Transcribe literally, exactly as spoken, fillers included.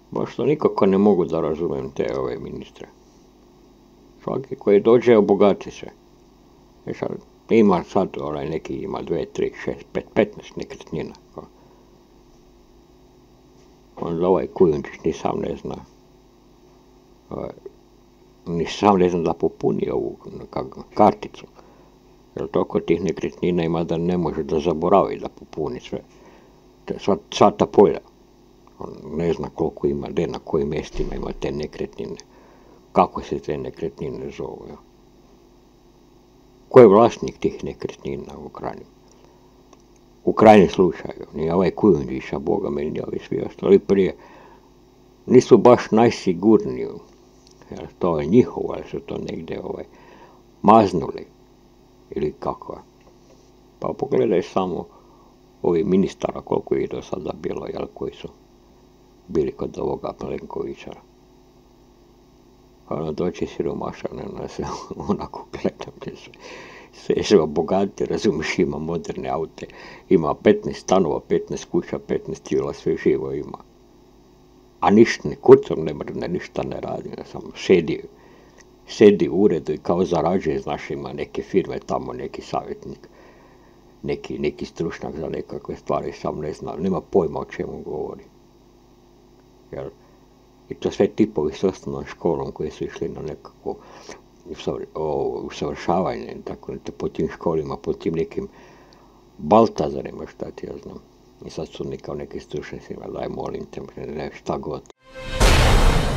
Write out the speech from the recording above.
Baš to nikako ne mogu da razumijem te ove ministre. Svaki koji dođe obogati se. E sad, ima sad onaj neki, ima dve, tri, šest, pet, petnaest nekretnina. Onda ovaj Kujundžić ni sam ne zna. Ovaj, ni sam ne zna da popuni ovu karticu. Jer toliko tih nekretnina ima da ne može da zaboravi da popuni sve. Sva, sva ta polja. On ne zna koliko ima, gdje na kojim mjestima ima te nekretnine. Kako se te nekretnine zovu. Ja. Ko je vlasnik tih nekretnina u krajnjem? U krajnjem slučaju. Ni ovaj Kujundžić, a Boga meni, ni ovi svi ostali prije. Nisu baš najsigurniji. Jer to je njihovo, ali su to negdje ovaj, maznuli. Ili kako. Pa pogledaj samo ovi ministara koliko je do sada bilo, jel, koji su bili kod ovoga Plenkovića. Ono doći siromašan, ono se onako gledam, sve, sve se bogati, razumiješ, ima moderne aute, ima petnaest stanova, petnaest kuća, petnaest vila, sve živo ima. A ništa, ne kurcom ne mrne, ništa ne radi, ne samo sedi, sedi u uredu i kao zarađuje, znaš, ima neke firme tamo, neki savjetnik, neki, neki stručnjak za nekakve stvari, sam ne zna, nema pojma o čemu govori. Jer, i to sve tipovi s osnovnom školom koji su išli na nekako usavršavanje, tako po tim školima, po tim nekim Baltazarima, šta ti ja znam. I sad su kao neki stručnjaci, daj molim te, ne šta god.